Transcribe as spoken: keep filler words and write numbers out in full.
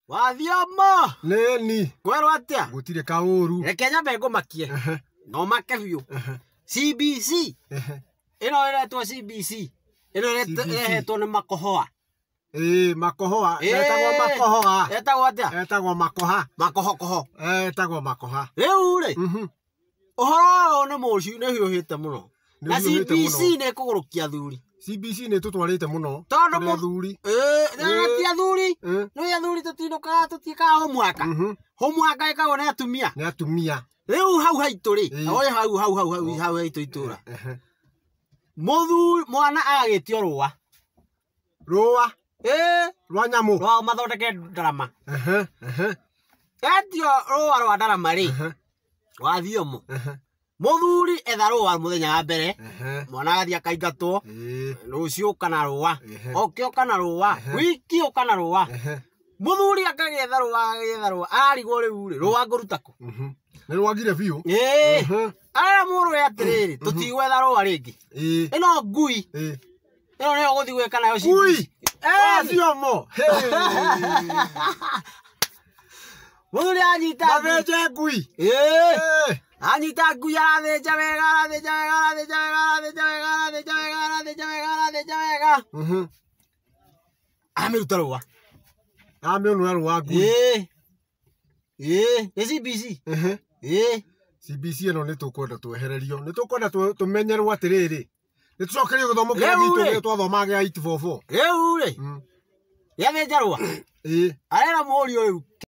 Wathioma. Neni. Kwero atia. Gutire kauru. Reke nyambe ngumakie. No make biu. C B C. Ino iretwo C B C. Ino iretwo ni makohoa. Eh, makohoa. Etagwo makohoa. Etagwo atia. Etagwo makoha. Makoho koho. Etagwo makoha. Riu ri. Mhm. Uhoro ni muciu ni hiuhite muno. Na C B C ni kugurukia thuri. C B C ni tutwarite muno. Tondu mu thuri. Eh, na tia thuri. No ya thuri tutinoka tutika homework. Homework ikagwo ni atumia. Ni atumia. Riu hau haitu ri. Oye hau hau hau hau hau haitu itura. Muthu mwana agitio ruwa. Ruwa. Eh, rwa nyamu. Rwa mathondeke ndarama. Ehe, ehe. Etio ruwa rwa ndarama ri. Wathiomo. Muthuri etha ruwa muthenya wa mbere. Mwana agathi akaingatwo. Rucio kana ruwa. Okioka na ruwa. Wiki oka na ruwa. Muthuri akagetha ruwa agetha ruwa. Arigwo riu ri ruwa ngurutako. Ni rwagire biu. Eh. Ara muru atiriri tutigwetha ruwa ringi. Ino ngui. Eh. Ino ni uguthi gweka nayo C B C. Ngui. Wathioma. Muthuri anyita. Matheje ngui. Eh. Anyita ngui arathinja wega arathinja wega arathinja wega arathinja wega arathinja wega arathinja wega arathinja wega. Mhm. Amiruta ruwa. Amiunura ruwa ngui. Eh. Eh, ni C B C. Eh. Eh. C B C eno ni tukwenda twehererio. Ni tukwenda tumenyerwo atiriri. Ni tucokerio githomo kia gitu twathoma gia eight four four. Riu ri. Yathinja ruwa. Eh. Arera murio riu.